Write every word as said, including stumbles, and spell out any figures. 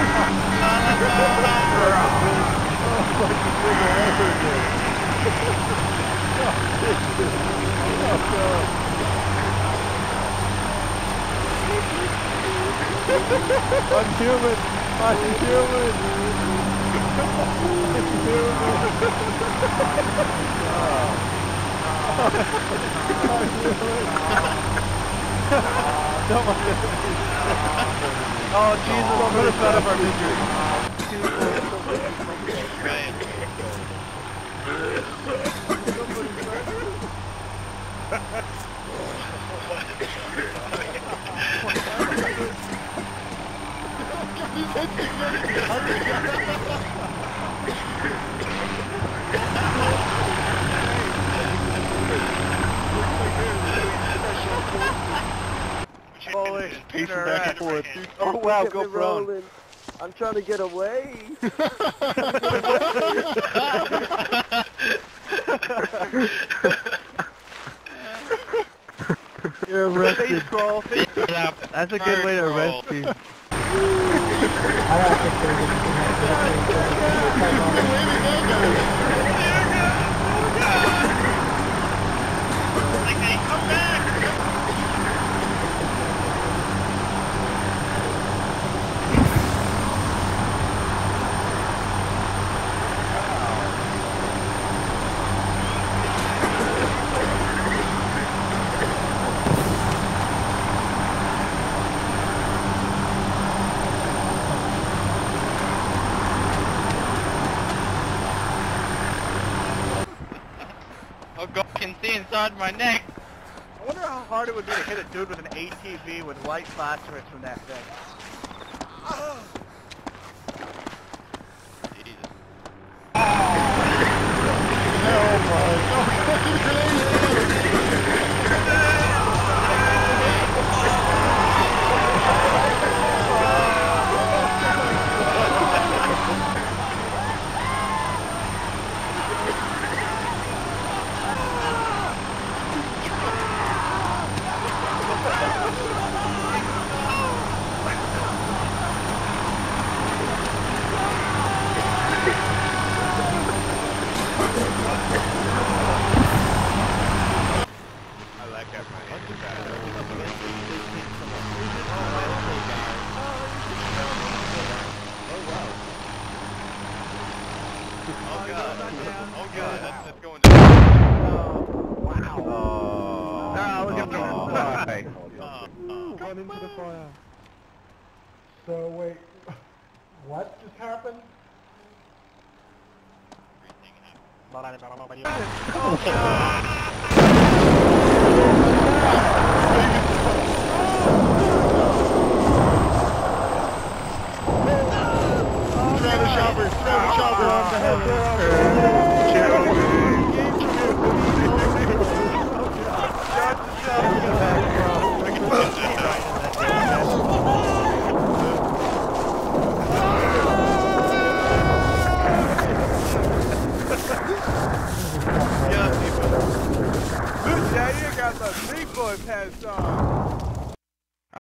I'm human! I'm human! I'm human! I'm human! Oh Jesus, put us out of our misery! Pacing back and forth, dude. Oh wow, go prone. I'm trying to get away. You're arrested. Face crawl, face crawl. That's a good way to arrest you. Come back! Oh God, I can see inside my neck. I wonder how hard it would be to hit a dude with an A T V with light phosphorus from that thing. Jesus. Oh my God. Oh God, oh God, that's, that's going down. Wow. Oh, no, look at the fly. Run into the fire. So wait, what just happened? Travis Shopper, Travis Shopper on the head. Yeah, you got the big boy pants on.